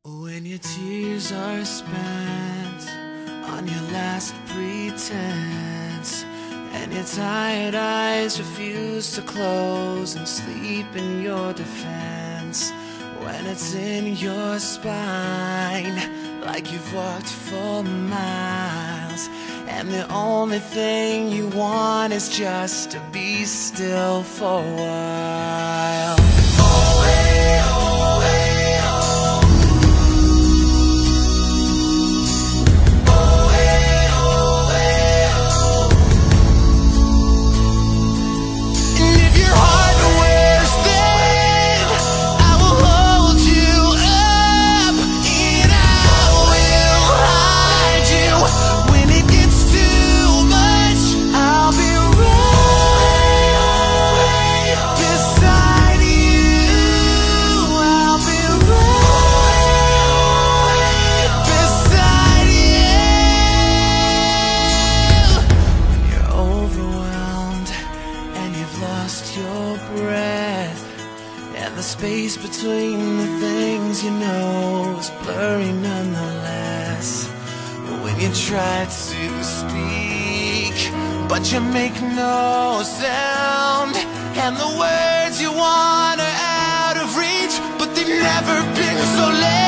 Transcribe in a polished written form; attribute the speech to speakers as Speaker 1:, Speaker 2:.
Speaker 1: When your tears are spent on your last pretense, and your tired eyes refuse to close and sleep in your defense, when it's in your spine like you've walked for miles, and the only thing you want is just to be still for a while. Oh, hey, oh, hey. Space between the things you know is blurry nonetheless. When you try to speak, but you make no sound, and the words you want are out of reach, but they've never been so late.